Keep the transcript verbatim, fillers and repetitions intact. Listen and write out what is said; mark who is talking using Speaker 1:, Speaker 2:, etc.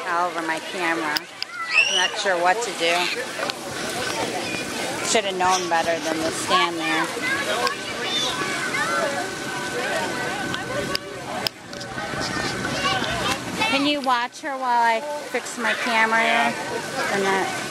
Speaker 1: all over my camera. I'm not sure what to do. Should have known better than to stand there. Can you watch her while I fix my camera? And that.